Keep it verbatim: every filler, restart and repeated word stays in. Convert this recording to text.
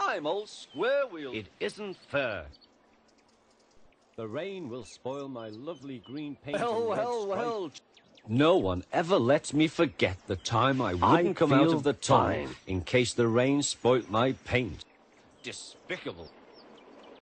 time, old square wheel. It isn't fair. The rain will spoil my lovely green paint. Well, and red well, stripe. well. No one ever lets me forget the time I wouldn't I come out feel of the tunnel fine. in case the rain spoilt my paint. Despicable.